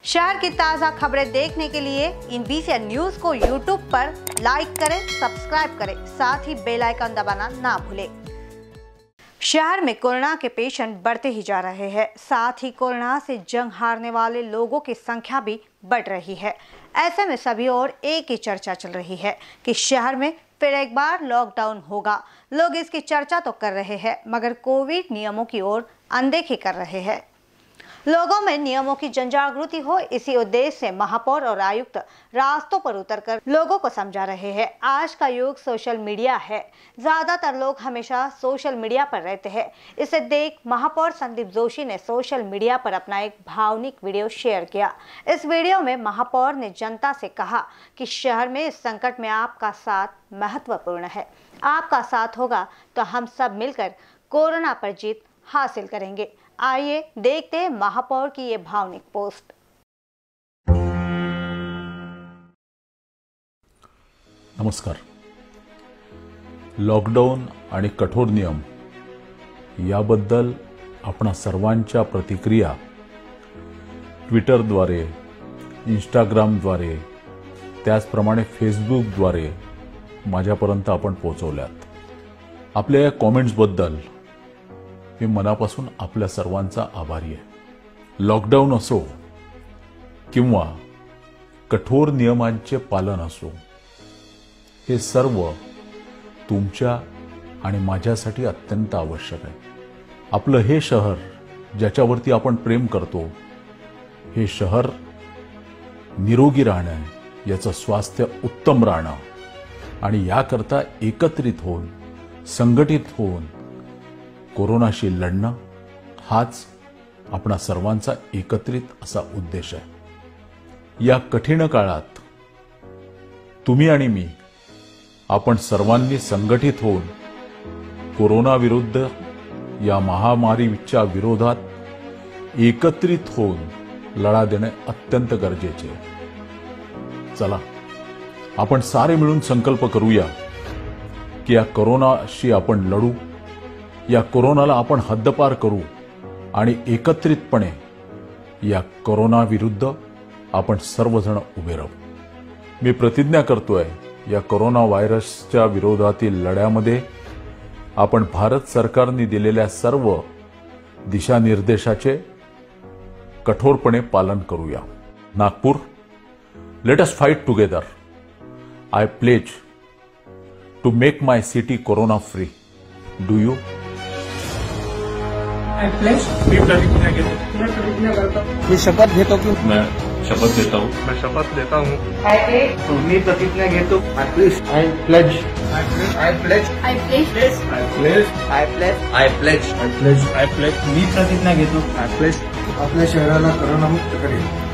शहर की ताज़ा खबरें देखने के लिए इन VCN न्यूज को YouTube पर लाइक करें, सब्सक्राइब करें, साथ ही बेल आइकन दबाना ना भूलें। शहर में कोरोना के पेशेंट बढ़ते ही जा रहे हैं, साथ ही कोरोना से जंग हारने वाले लोगों की संख्या भी बढ़ रही है। ऐसे में सभी ओर एक ही चर्चा चल रही है कि शहर में फिर एक बार लॉकडाउन होगा। लोग इसकी चर्चा तो कर रहे हैं, मगर कोविड नियमों की ओर अनदेखी कर रहे हैं। लोगों में नियमों की जनजागृति हो, इसी उद्देश्य से महापौर और आयुक्त रास्तों पर उतरकर लोगों को समझा रहे हैं। आज का युग सोशल मीडिया है, ज्यादातर लोग हमेशा सोशल मीडिया पर रहते हैं। इसे देख महापौर संदीप जोशी ने सोशल मीडिया पर अपना एक भावनिक वीडियो शेयर किया। इस वीडियो में महापौर ने जनता से कहा कि शहर में इस संकट में आपका साथ महत्वपूर्ण है। आपका साथ होगा तो हम सब मिलकर कोरोना पर जीत हासिल करेंगे। आइए देखते हैं महापौर की ये भावनिक पोस्ट। नमस्कार। लॉकडाऊन आणि कठोर नियम याबद्दल आपणा सर्वांच्या प्रतिक्रिया ट्विटरद्वारे, इंस्टाग्रामद्वारे, त्याचप्रमाणे फेसबुकद्वारे माझ्यापर्यंत आपण पोहोचवल्यात। आपल्या या कॉमेंट्सबद्दल मी मनापासून आपल्या सर्वांचा आभारी आहे। लॉकडाऊन असो किंवा कठोर नियमांचे पालन असो, हे सर्व तुमच्या आणि माझ्यासाठी अत्यंत आवश्यक आहे। आपलं हे शहर ज्याच्यावरती आपण प्रेम करतो, हे शहर निरोगी राहणं, याचं स्वास्थ्य उत्तम राहणं आणि याकरता एकत्रित होऊन, संघटित होऊन कोरोनाशी लढणं हाच आपणा सर्वांचा एकत्रित असा उद्देश आहे। या कठीण काळात तुम्ही आणि मी आपण सर्वांनी संघटित होऊन कोरोना विरुद्ध या महामारीच्या विरोधात एकत्रित होऊन लढा देणे अत्यंत गरजेचे आहे। चला आपण सारे मिळून संकल्प करूया की या कोरोनाशी आपण लढू, या कोरोनाला आपण हद्दपार करू आणि एकत्रितपणे या कोरोना विरुद्ध आपण सर्वजण उभे राहू। मी प्रतिज्ञा करतोय, या कोरोना व्हायरसच्या विरोधातील लढ्यामध्ये आपण भारत सरकारने दिलेल्या सर्व दिशानिर्देशाचे कठोरपणे पालन करूया। Nagpur, let us fight together. I pledge to make my city corona free. Do you? मी प्रतिज्ञा घेतो। मैं प्रतिज्ञा करता हूँ। मैं शपथ घेतो की मैं शपथ लेता हूँ। मैं शपथ लेता हूँ। मी प्रतिज्ञा घेतो। I pledge. I pledge. I pledge. I pledge. I pledge. I pledge. I pledge. I pledge. I pledge. मी प्रतिज्ञा घेतो। I pledge. आपल्या शहराला कोरोनामुक्त करेल।